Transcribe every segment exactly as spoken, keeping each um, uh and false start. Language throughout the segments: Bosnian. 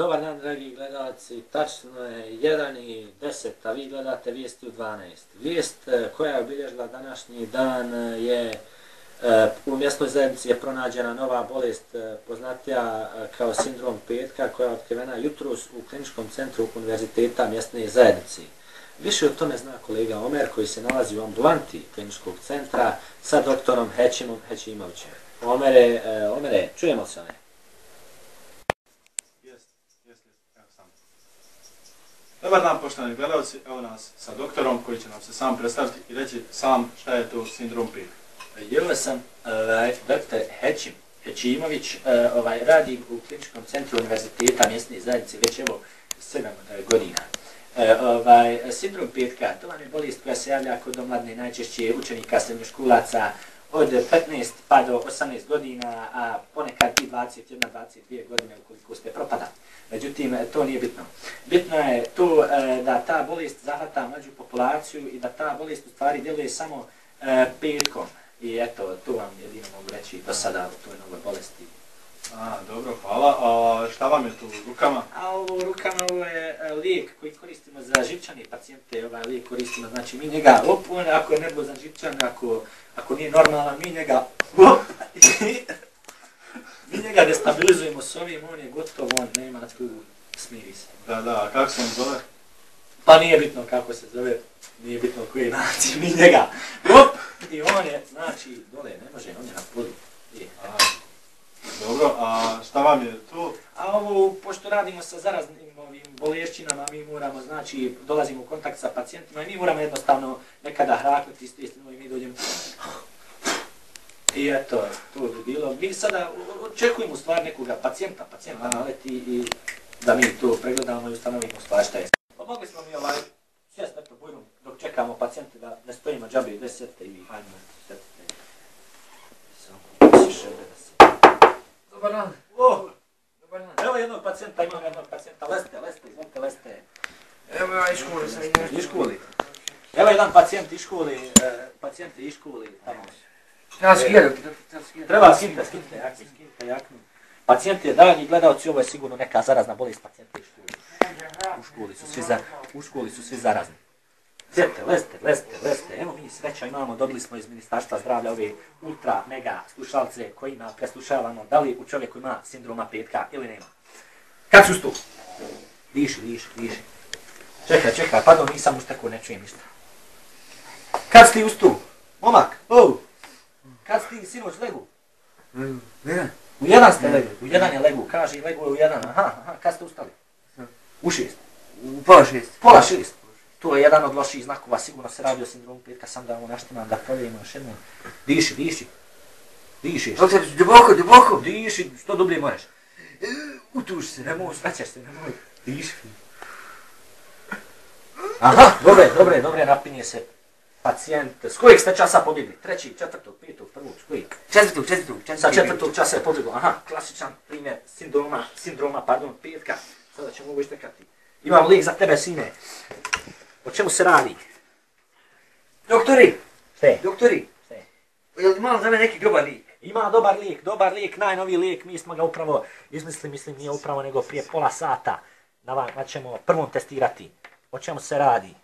Dobar dan, dragi gledalci. Tačno je jedan i deset, a vi gledate vijesti u dvanaest. Vijest koja je obilježila današnji dan je u mjesnoj zajednici je pronađena nova bolest poznatija kao sindrom petka koja je otkrivena jutros u kliničkom centru univerziteta mjesne zajednice. Više o tome zna kolega Omer koji se nalazi u ambulanti kliničkog centra sa doktorom Hećimom Hećimovićem. Omere, Omere, čujemo se one. Dobar dan, poštovani gledalci, evo nas sa doktorom koji će nam se sam predstaviti i reći sam šta je to sindrom petka. Ja sam ovaj, doktor Hećim Hećimović, ovaj, radi u kliničkom centru univerziteta mjesne zajednice već evo sedam godina. E, ovaj, sindrom petka, to vam je bolest koja se javlja kod omladne najčešće učenika srednjoškolaca od petnaest pa do osamnaest godina, a ponekad i dvadeset jedna do dvadeset dvije godine ukoliko ste propada. Međutim, to nije bitno. Bitno je to e, da ta bolest zahvata mlađu populaciju i da ta bolest u stvari djeluje samo e, petkom. I eto, to vam jedino mogu reći do sada o toj novoj bolesti. A, dobro, hvala. A šta vam je tu u rukama? A ovo u rukama ovo je e, lijek koji koristimo za živčane pacijente. Ovaj lijek koristimo, znači mi njega, op, on, ako je nervozan živčan, ako, ako nije normalan, mi njega, op, mi njega destabilizujemo s ovim, on je gotov, on nema tu smiri se. Da, da, kako se on zove? Pa nije bitno kako se zove, nije bitno koji način, mi njega, op, i on je, znači, dole, ne može, on je na podu. Dobro, a šta vam je tu? A ovo, pošto radimo sa zaraznim ovim bolešćinama, mi moramo, znači, dolazimo u kontakt sa pacijentima i mi moramo jednostavno nekada hraknuti s istinu i mi dođemo. I eto, to bi bilo. Mi sada očekujemo u stvari nekoga pacijenta, pacijenta naleti i da mi to pregledamo i ustanovimo stvar šta je. Pa mogli smo mi ovaj, sjest eto bujnom dok čekamo pacijente da ne stojimo džabe i desete i vi hajmo setite. Samo si šebe da se. Dobar dan. Oh, Dobar dan. evo jednog pacijenta, imam jednog pacijenta, leste, leste, izvolite, leste. Evo ja iz škole sam i Iz školi. Evo jedan pacijent iz školi, e, pacijent iz školi, tamo. Treba skidati, treba skidati. Treba skinite, skinite jaknu, skinite jaknu. Pacijent je, dragi gledalci, ovo je sigurno neka zarazna bolest pacijenta iz školi. U školi su svi, za, u školi su svi zarazni. Sjete, leste, leste, leste. Evo mi sreća imamo, dobili smo iz Ministarstva zdravlja ove ultra mega slušalce kojima preslušavamo da li u čovjeku ima sindroma petka ili nema. Kad su tu? Diši, diši, diši. Čekaj, čekaj, pardon, nisam ustekao, ne čujem ništa. Kad si ti ustu? Momak, oh. Kad si ti sinoć legu? Ne. U jedan ste legli, u jedan je legu, kaže legu je u jedan, aha, aha, kad ste ustali? U šest. U pola šest. Pola šest. To je jedan od loših znakova, sigurno se radi o sindromu petka, sam da ovo naštima da provjerimo još jednom. Diši, diši. Diši. Doktor, duboko, duboko. Diši, što dublje možeš. Utuži se. Nemoj, vraćaš se, nemoj. Diši. Aha, dobre, dobre, dobre, napinje se. Pacijent, s kojeg ste časa pobjegli? Trećeg, četvrtog, petog, prvog, s kojeg? Četvrtog, četvrtog, četvrtog. Sa četvrtog časa je pobjeglo, aha, klasičan primjer sindroma, sindroma, pardon, petka. Sada ćemo ovo ištekati. Imam lijek za tebe, sine. O čemu se radi? Doktori, Sve. doktori. Sve. Je li malo za mene neki dobar lijek? Ima dobar lijek, dobar lijek, najnoviji lijek, mi smo ga upravo izmislili, mislim nije upravo nego prije pola sata. Da vam ćemo prvom testirati. O čemu se radi?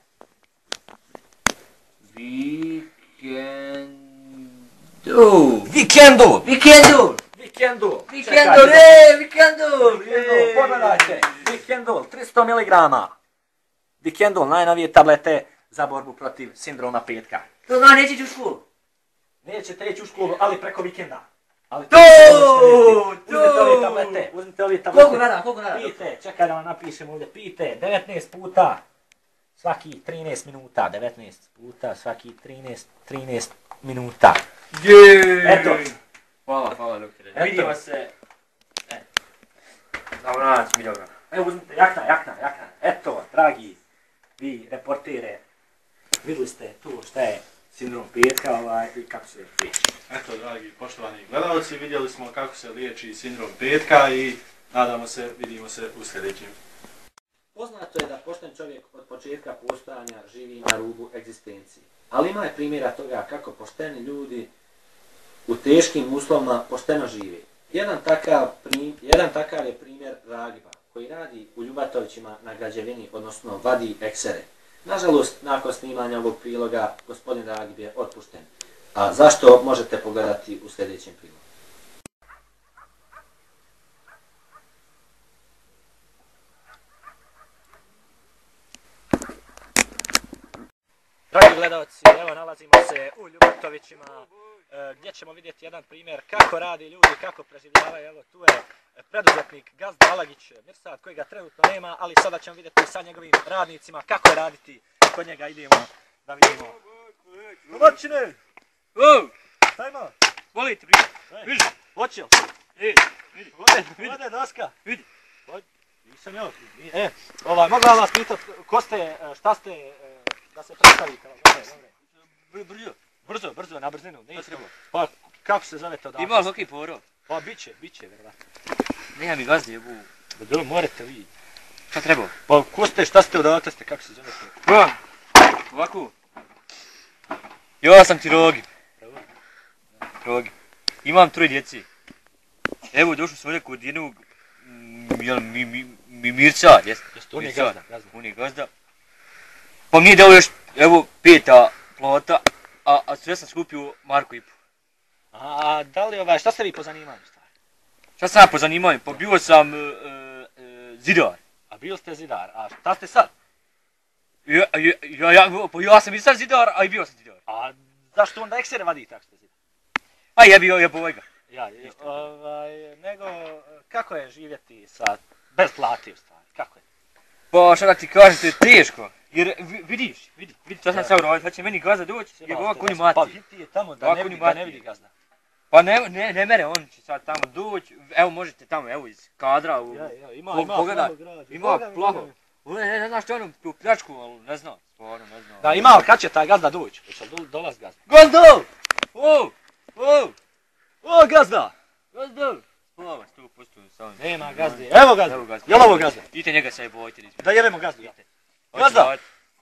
Vikendu. Vikendu! Vikendu. Vikendu! Vikendu, ne, vikendu. Vikendol, pogledajte! Vikendol, tristo miligrama. Vikendol, najnovije tablete za borbu protiv sindroma petka. To zna, neće ići u školu. Nećete ići u školu, ali preko vikenda. Ali To, uzmite ove to. tablete, uzmite ove tablete. Koliko nada, koliko nada? Pijte, čekaj da vam napišem ovdje, pijte devetnaest puta svaki trinaest minuta, devetnaest puta svaki trinaest, trinaest minuta. Jeee. Eto. Hvala, hvala doktore. Eto. Vidimo se. E. Dobro, naći mi dobro. Evo uzmite, jakna, jakna, jakna. Eto, dragi, vi reportere, vidjeli ste tu šta je sindrom petka ovaj, i kako se liječi. Eto, dragi poštovani gledalci, vidjeli smo kako se liječi sindrom petka i nadamo se, vidimo se u sljedećim. Poznato je da pošten čovjek od početka postojanja živi na rubu egzistencije. Ali ima je primjera toga kako pošteni ljudi u teškim uslovima pošteno žive. Jedan takav, prim, jedan takav je primjer Ragiba. koji radi u Ljubatovićima na građevini, odnosno vadi eksere. Nažalost, nakon snimanja ovog priloga, gospodin Ragib je otpušten. A zašto možete pogledati u sljedećem prilogu. Dragi gledalci, evo nalazimo se u Ljubatovićima e, gdje ćemo vidjeti jedan primjer kako radi ljudi, kako preživljavaju. Evo tu je preduzetnik Gazda Alagić Mirsad kojega trenutno nema, ali sada ćemo vidjeti sa njegovim radnicima kako je raditi. Kod njega idemo da vidimo. Domaćine! Šta ima? Volite primjer. Vidi, hoće li? Vidi, vidi. Vode, vode daska. Vidi. Nisam ja. E, ovaj, mogu vam vas pitati ko ste, šta ste, da se predstavite. Dobre, dobre. Brzo. Brzo, brzo, na brzinu. Šta treba? Pa, kako se zovete odavde? Ima li hoki poro? Pa, biće, biće, vjerovatno. Nema mi gazde jebu. Dobro, morate vi. Šta treba? Pa, ko ste, šta ste odavde ste, kako se zovete? Pa, ovako. Ja sam ti Rogib. Rogib. Imam troje djeci. Evo, došao sam ovdje kod jednog, jel, mi, mi, mi Mirca, jes? On je gazda, gazda. On je gazda. Pa mi je dao još, evo, peta plota, a, a sve sam skupio Marko i po. A, da li ovaj, šta ste vi po zanimanju, stvari? Šta sam ja po zanimanju? Pa bio sam uh, uh, zidar. A bio ste zidar, a šta ste sad? Ja, ja, ja, ja, pa ja sam i sad zidar, a i bio sam zidar. A zašto onda eksere vadi tako ste zidar? A jebi ga, jebi ovaj ga. Ja, je, ovaj, nego, kako je živjeti sa, bez plati u stvari, kako je? Pa šta da ti kažem, to je teško. Jer vi, vidiš, vidi, vidi šta sam sad uradio, sad će meni gazda doći, jer ovako oni mati. Pa vidi je tamo da ne vidi, da ne vidi gazda. Pa ne, ne, ne mere, on će sad tamo doći, evo možete tamo, evo iz kadra, u, ja, ja, ima, po, ima, pogledaj, grad, ima plaho. Ne, ne, ne znaš što ono, tu pljačku, ali ne znam, stvarno ne znam. Da, ima, ali kad će taj gazda doći? Hoće li dolaz gazda? Gazdo! O, o, O, gazda! Gazdo! Slava, sto posto sam. Nema gazde, evo gazda, Evo gazda. jel ovo gazda? Idite njega se bojite. Da jebemo gazdu, ja. Gazda!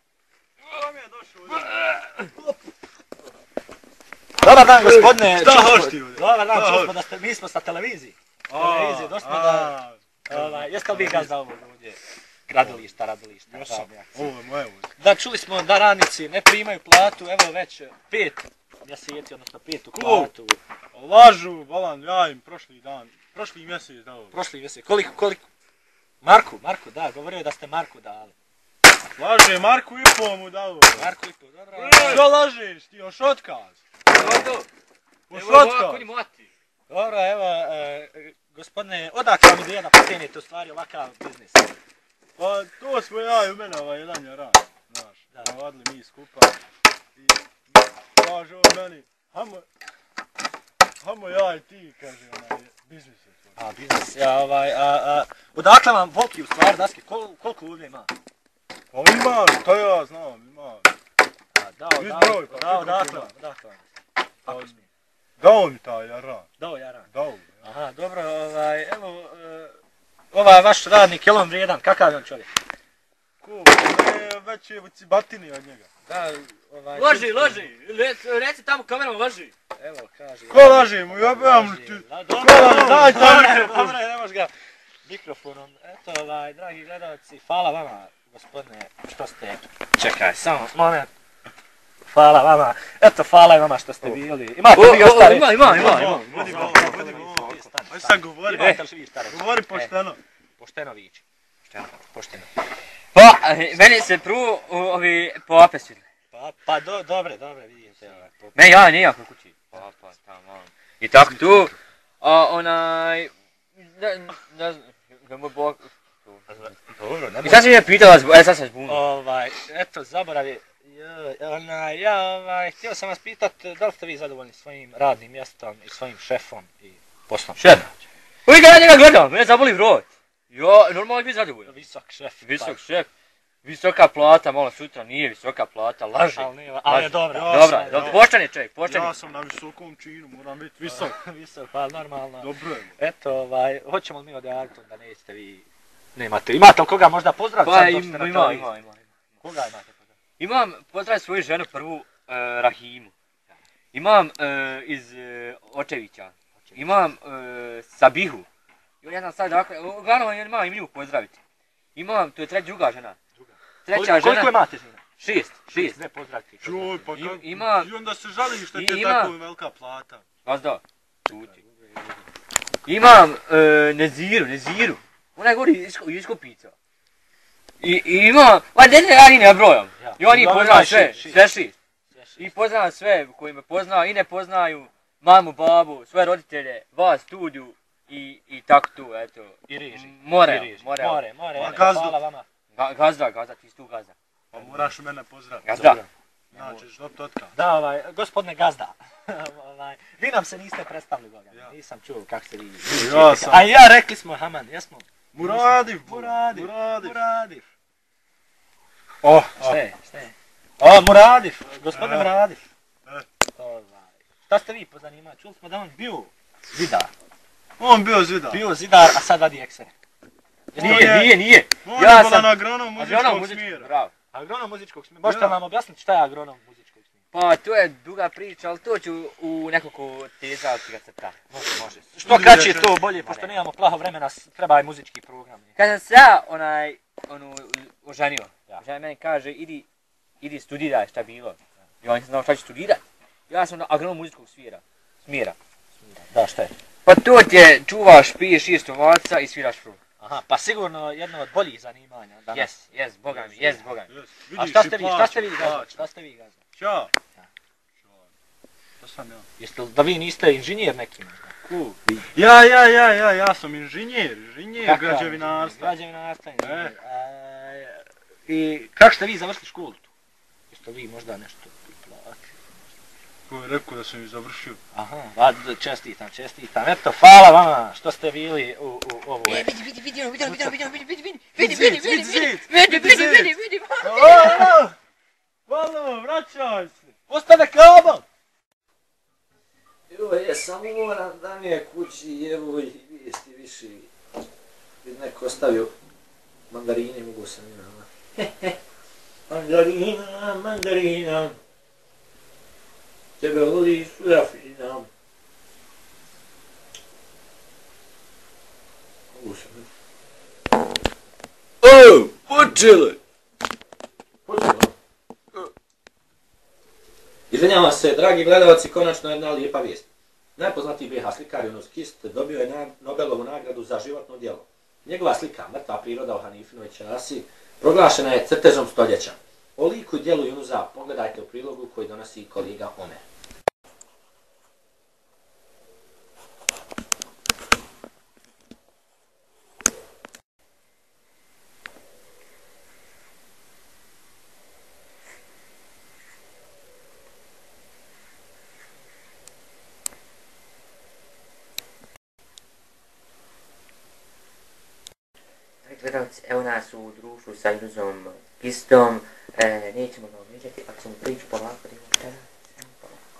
Dobar dan, gospodine. Šta hoš ti ovdje? Dobar dan, Šta čuli hoš? smo da ste, mi smo sa televiziji. A, Televizije, došli smo da... a, Ovaj, jeste li vi gazda ovog ovdje? Gradilišta, radilišta. Jesam. radnjaka. Ovo je moje ovdje. Da, čuli smo da radnici ne primaju platu, evo već pet mjeseci, odnosno petu Ko? platu. Lažu, balan, ja im prošli dan, prošli mjesec dao. Prošli mjesec, koliko, koliko? Marku, Marku, da, govorio je da ste Marku dali. Laže, Marku i pol mu dao. Marku i pol, dobro. Što lažeš, ti još otkaz? Gazdo! Još Evo ovako otkaz? ni mati. Dobro, evo, e, gospodine, odakle vam ideja da pokrenete u stvari ovakav biznis? Pa to smo ja i u mene ovaj jedan je rad, znaš, Da. navadili mi skupa i kaže on meni, hajmo, hajmo ja i ti, kaže onaj, biznis je to. A, biznis, ja, ovaj, a, a, odakle vam volki u stvari, daske, kol, koliko ovdje ima? Pa ima, to ja znam, ima. A, dao, Vid dao, broj, pa dao, koliko odakle ima? vam, odakle vam? Pa, Ako smijem. dao mi taj jaran, Dao Jaran. dao mi. Ja. Aha, dobro, ovaj, evo, e, ovaj vaš radnik, je li on vrijedan, kakav je on čovjek? Ko, ne, već je cibatini od njega. Da, ovaj... Loži, loži! Reci, reci tamo kamerom, loži! Evo, kaže... Ko laži mu, jebam ti. Da, Ko dobro, laži, daj taj dobro, mikrofon. dobro, ne možeš ga mikrofonom. Eto, ovaj, dragi gledalci, hvala vama, gospodine, što ste... Čekaj, samo moment. Hvala vama, eto, hvala i vama što ste bili. Imate vi još šta reći? Ima, ima, ima, ima. Vodi ovo, vodi ovo. Aj sad govori, Imate li vi šta reći? govori pošteno. Pošteno viči. Pošteno, pošteno. Pa, eh, meni se prvo o, ovi pope svidli. Pa, pa do, dobre, dobre, vidite. Ovaj, po- Me ja nijako kući. Pa, pa, tamo. I tako tu, a onaj, ne, ne znam, ga moj bog. Dobro, ne I sad si me pitala, zbu- e sad sam zbunio. Ovaj, eto, zaboravi, joj, onaj, ja, ovaj, htio sam vas pitat, da li ste vi zadovoljni svojim radnim mjestom i svojim šefom i poslom? Šef. Uvijek ja njega gledam, mene zaboli vrot. Jo, normalno bi zadovoljan. Visok šef. Visok šef, visoka plata, malo sutra nije visoka plata, laži. Ali, nije, ali je dobra. Ja Dobra, sam- dobro, pošten je čovjek, pošten je. Ja sam na visokom činu, moram biti visok. Visok, pa normalno. Dobro je. Eto, ovaj, hoćemo li mi odjaviti da nećete vi... Nemate, imate li koga možda pozdraviti Pa sad dok ste ima, na ima, televiziji? ima, ima. Koga imate pozdraviti? Imam, pozdravim svoju ženu prvu, uh, Rahimu. Imam uh, iz uh, Očevića. Imam uh, Sabihu. ne znam sad dakle, uglavnom ja imam i nju pozdraviti. Imam, to je treća druga žena. Druga. Treća Koliko, žena. koliko imate žena? Šest, šest. Sve pozdraviti. Čuj, pa kako? Ima- I onda se žališ što ti je ima- tako velika plata. Gazda, čuti. Imam e, Neziru, Neziru. Ona je gori iz, iz Kopica. I, i imam, ma ne ne radi ne brojam. Ja. I oni Uglavnom poznaju ima sve, šest, šest. sve šest. Sve šest. I poznam sve koji me poznaju i ne poznaju. Mamu, babu, sve roditelje, vas, studiju i, i tako tu, eto. I reži. More, I reži. more. More, more. Pa evo, gazdu. Hvala vama. Ga, gazda, gazda, ti si tu gazda. Pa moraš mene pozdraviti. Gazda. Znači, što totka. Da, ovaj, gospodine gazda. ovaj, vi nam se niste predstavili, Boga. Ja. Nisam čuo kako ste vi. Ja sam. A ja rekli smo, Haman, jesmo? Muradif, Muradif. Muradif. Muradif. Oh, Šta je, šta je? O, Muradif, gospodine E. Muradif. E. Ovaj. Šta ste vi po zanimanju? Čuli smo da on bio zidar. on bio zidar. Bio zidar, a sad vadi eksere. Nije, je- nije, nije. On Ja je sam- bolan agronom Agronom muzičkog muzičkog, smjera. bravo. Agronom muzičkog smjera. Možete Ja. nam objasniti šta je agronom muzičkog smjera? Pa to je duga priča, ali to ću u nekoliko teza ti ga crta. Može, može. Što kraće to bolje, pošto nemamo plaho vremena, s- treba i muzički program. Kad sam se ja onaj, onu, oženio, Ja. žena meni kaže, idi, idi studiraj šta bilo. Ja nisam znao šta ću studirat. Ja sam na agronom muzičkog svira, smjera. Da, šta je? Pa to ti je, čuvaš, piješ šest ovaca i sviraš frul. Aha, pa sigurno jedno od boljih zanimanja danas. Jes, jes, boga mi, jes, boga mi. Yes. A Vidiš, šta i ste vi, šta plaćam, ste vi gazda? plaćam. Šta ste vi gazda? Ćao. To sam ja. Jeste li da vi niste inženjer neki? Ku. Ja, ja, ja, ja, ja sam inženjer, inženjer Kakav? građevinarstva. Građevinarstva, inženjer. E. E, I kako ste vi završili školu tu? Jeste li vi možda nešto platili? Ko je rekao da sam ih završio? Aha, vad, čestitam, čestitam. Eto, hvala vama što ste bili u, u ovu... E, vidi, vidi, vidi, vidi, vidi, vidi, vidi, vidi, vidi, Vidi vidi, vidi, zid, vidi vidi, zid, vidi, vidi vidi, zid. vidi, vidi, Hvala! Hvala, vraćaj se! Ostane kabel! Evo je, samo moram da mi je kući, evo i vijesti više. Vid neko ostavio mandarine, mogu sam i nama. Mandarina, mandarina, tebe voli surafina. Mogu sam. O, počele! Počele. Izvinjavam se, dragi gledalci, konačno jedna lijepa vijest. Najpoznatiji B iH slikar Yunus Kist dobio je na Nobelovu nagradu za životno djelo. Njegova slika Mrtva priroda u Hanifinovoj časi proglašena je crtežom stoljeća. O liku i djelu Yunusa pogledajte u prilogu koji donosi kolega Omer. Gledalci, evo nas u društvu sa Yunusom Kistom, e, nećemo ga omeđati, ako ćemo priču polako da imamo šta da, samo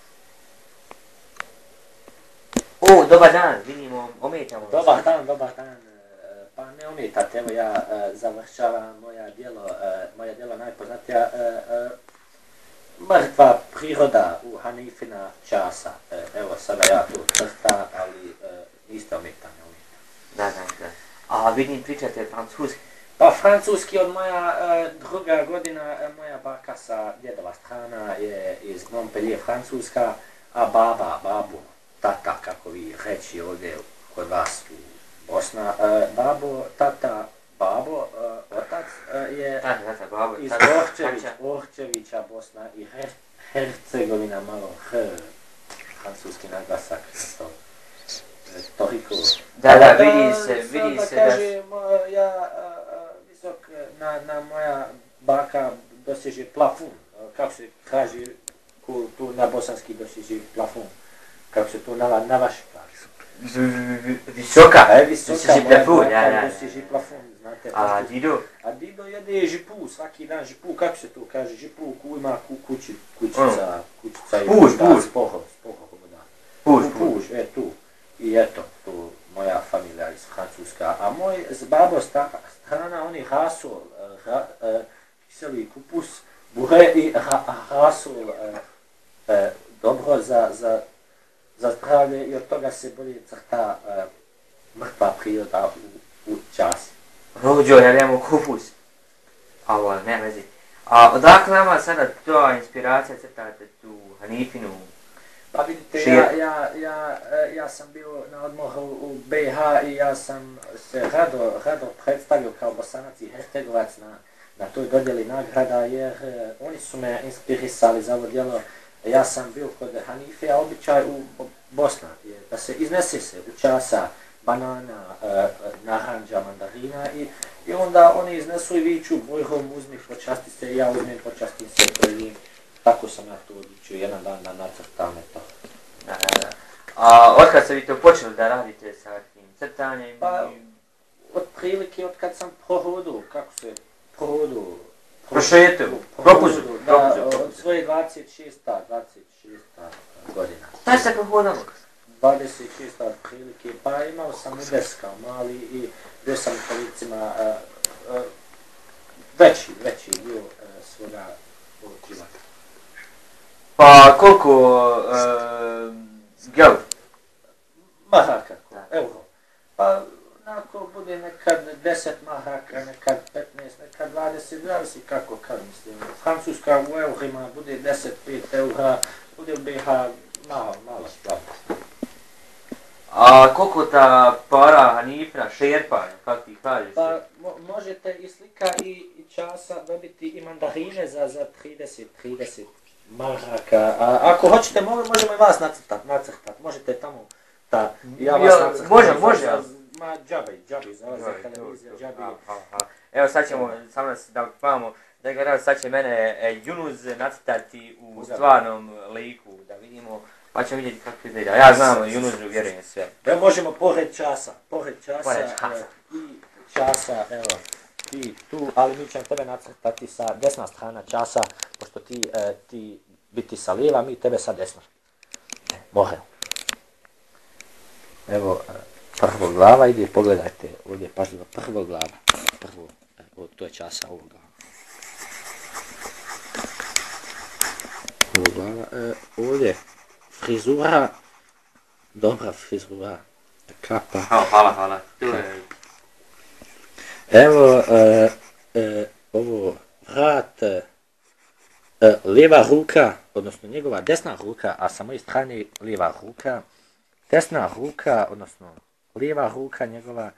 polako. O, dobar dan, vidimo, ometamo vas. Dobar dan, dobar dan. E, Pa ne ometate, evo ja e, završavam moja djelo, e, moja djelo najpoznatija e, e, Mrtva priroda u Hanifina časa. E, evo sada ja tu crtam, ali e, niste ometani, ometani. Da, da, da. A vidim, pričate francuski. Pa francuski od moja e, druga godina, e, moja baka sa djedova strana je iz Montpellier, Francuska, a baba, babu, tata, kako vi reći ovdje kod vas u Bosna, e, babo, tata, babo, e, otac e, je Da, da, da, babo, iz tada, Orčević, kaća. Orčevića, Bosna i Her Hercegovina, malo H, francuski naglasak, to, e, toliko. Da, da, A vidi se, sad vidi da se da... kažem, e, ja a, a, visok, e, na, na moja baka doseže plafon, e, kako se kaže ku, tu na bosanski doseže plafon, kako se tu na, na vaš Visoka, E, visoka, doseže moja plafon, baka ja, ja, ja. doseže plafon, znate. A Dido? A Dido jede žipu, svaki dan žipu, kako se to kaže, žipu, ku ima ku, kući, kućica, kućica i Puž, puž. spohov, spohov, da. Puž, Tu, puž. puž, e tu. I eto, tu moja familija iz Francuska. A moj z babo sta, strana, oni rasol, ra, e, kiseli kupus, bure i ra, rasol, e, e, dobro za, za, za zdravlje i od toga se bolje crta e, mrtva priroda u, u časi. Rođo, ja nemamo kupus. A ovo, nema vezi. A odakle nama sada ta inspiracija crtate tu Hanifinu? Pa vidite, ja, ja, ja, ja sam bio na odmoru u B i H i ja sam se rado, rado predstavio kao Bosanac i Hercegovac na, na toj dodjeli nagrada, jer uh, oni su me inspirisali za ovo djelo. Ja sam bio kod Hanife, a običaj u Bosna je da se iznese se u časa banana, uh, naranđa, mandarina i, i onda oni iznesu i viču Bojhom uzmi počasti se i ja uzmem počastim se i tako sam ja to odlučio jedan dan da nacrtam to. Da, da, da. A otkad ste vi to počeli da radite sa tim crtanjem? Pa, od prilike, od kad sam prohodu, kako se prohodu... Prošetao, propuzu, da, od svoje dvadeset šesta godina. Šta ste prohodalo? dvadeset šesta od prilike, pa imao sam udes kao mali i bio sam u kolicima uh, uh, veći, veći dio uh, svoga života. Pa koliko uh, gel? Maraka, euro. Pa onako bude nekad deset maraka, nekad petnaest, nekad dvadeset, zavisi kako, kako mislim. Francuska u eurima bude deset pet eura, bude u B H malo, malo stvar. A koliko ta para Hanifna, šerpa, kako ti kažeš? Pa mo možete i slika i, i časa dobiti i mandarine za, za trideset maraka. A ako hoćete, možemo i vas nacrtat, nacrtat. Možete tamo, ta, ja vas nacrtat. Može, može. Ma džabi, džabi, za vas je televizija, džabi. Evo sad ćemo, samo nas da pavamo, da ga rad, sad će mene e, Junuz nacrtati u stvarnom liku, da vidimo, pa ćemo vidjeti kako izgleda. Ja znam, Junuzu vjerujem sve. Da možemo pored časa, pored časa, pored časa. E, i časa, evo, ti tu, ali mi ćemo tebe nacrtati sa desna strana časa, pošto ti, e, ti biti sa lijeva, mi tebe sa desna. More. Evo, prvo glava, ide, pogledajte, ovdje pažljivo, prvo glava, prvo, evo, to je časa ovoga. Prvo glava, e, ovdje, frizura, dobra frizura, kapa. Hvala, hvala, tu je. Evo, e, e, ovo, vrat, e, lijeva ruka, odnosno njegova desna ruka, a sa moje strane lijeva ruka, desna ruka, odnosno lijeva ruka njegova,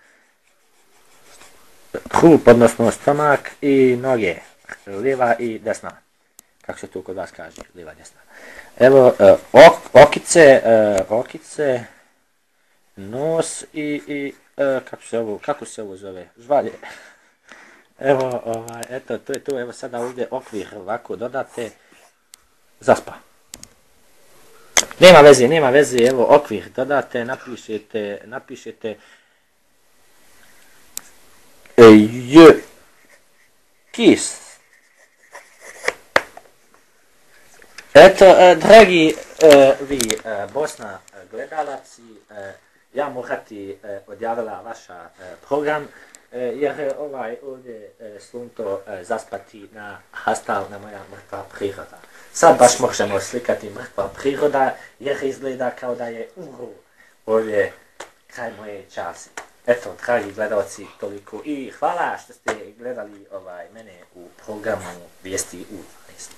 trup, odnosno stomak i noge, lijeva i desna. Kako se to kod vas kaže, lijeva, desna. Evo, ok, okice, okice, nos i, i kako se ovo, kako se ovo zove, žvalje. Evo, ovaj, eto, to je to, evo sada ovdje okvir ovako dodate, zaspa. Nema veze, nema veze, evo okvir dodate, napišete, napišete e, j, kis. Eto, e, dragi e, vi e, Bosna gledalaci, e, ja morati e, odjavila vaša e, program, e, jer ovaj ovdje e, slunto e, zaspati na hastal na moja mrtva priroda. Sad baš možemo slikati mrtva priroda, jer izgleda kao da je umru ovdje kraj moje čase. Eto, dragi gledalci, toliko i hvala što ste gledali ovaj mene u programu Vijesti u dvanaest.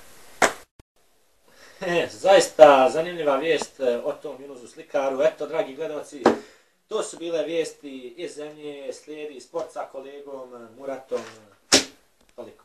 E, zaista zanimljiva vijest o tom Junuzu slikaru. Eto, dragi gledalci, to su bile vijesti iz zemlje, slijedi sport sa kolegom Muratom. Toliko.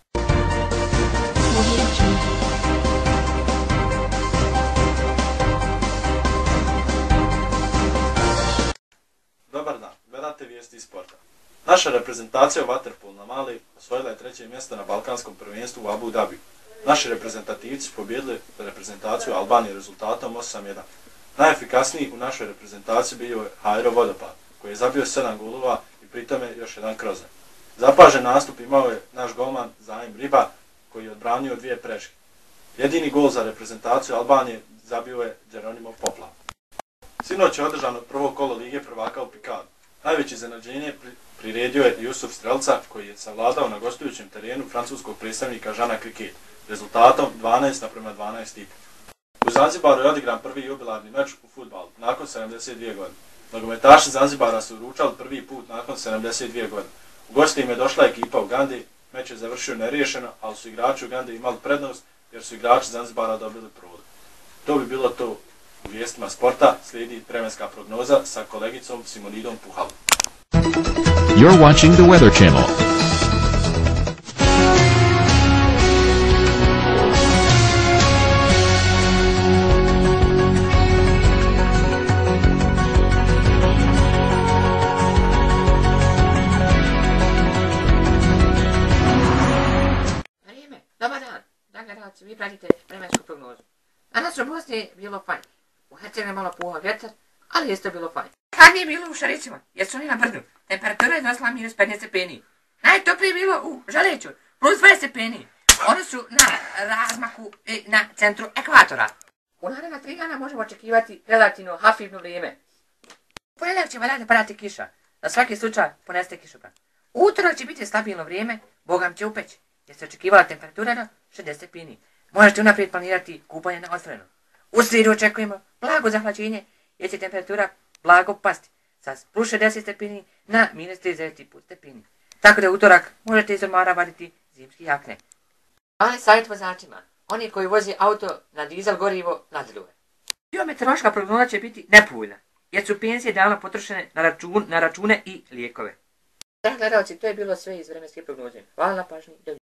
Dobar dan, gledate vijesti iz sporta. Naša reprezentacija u vaterpolu na Mali osvojila je treće mjesto na Balkanskom prvenstvu u Abu Dhabi. Naši reprezentativci pobjedili reprezentaciju Albanije rezultatom osam jedan. Najefikasniji u našoj reprezentaciji bio je Hajro Vodopad, koji je zabio sedam golova i pritome još jedan krozen. Zapažen nastup imao je naš golman Zaim Riba, koji je odbranio dvije preške. Jedini gol za reprezentaciju Albanije zabio je Geronimo Popla. Sinoć je održano prvo kolo Lige prvaka u Pikadu. Najveće iznenađenje priredio je Jusuf Strelca, koji je savladao na gostujućem terenu francuskog predstavnika Žana Kriket, rezultatom dvanaest naprema dvanaest i pol. U Zanzibaru je odigran prvi jubilarni meč u fudbalu, nakon sedamdeset dvije godine. Nogometaši Zanzibara su ručali prvi put nakon sedamdeset dvije godine. U gosti im je došla ekipa u Gandi, meč je završio neriješeno, ali su igrači u Gandi imali prednost jer su igrači Zanzibara dobili prodor. To bi bilo to u vijestima sporta, slijedi vremenska prognoza sa kolegicom Simonidom Puhalom. You're watching the Weather Channel. Vrijeme, dobar dan. Dakle, gledalci, vi pratite vremensku prognozu. Danas u Bosni bilo fajn. U Hercegovini malo puhao vjetar, ali isto bilo fajn. Kad je bilo u Šaricima, jer su oni na brdu. Temperatura je iznosila minus petnaest stepeni. Najtoplije je bilo u Žaleću, plus dvadeset stepeni. Oni su na razmaku i na centru ekvatora. U naredna tri dana možemo očekivati relativno hafivno vrijeme. U ponedjeljak će valjati padati kiša. Za svaki slučaj poneste kišobran. U utorak će biti stabilno vrijeme, bogam će upeći, jer se očekivala temperatura na šezdeset stepeni. Možete unaprijed planirati kupanje na otvorenom. U srijedu očekujemo blago zahlađenje, jer će temperatura blago pasti sa plus šezdeset stepeni na minus trideset stepeni. Tako da utorak možete iz ormara vaditi zimski jakne. Ali savjet vozačima, oni koji vozi auto na dizel gorivo nadaluje. Biometeorološka prognoza će biti nepovoljna, jer su penzije davno potrošene na, račun, na račune i lijekove. Dragi gledalci, to je bilo sve iz vremenske prognoze. Hvala na pažnji.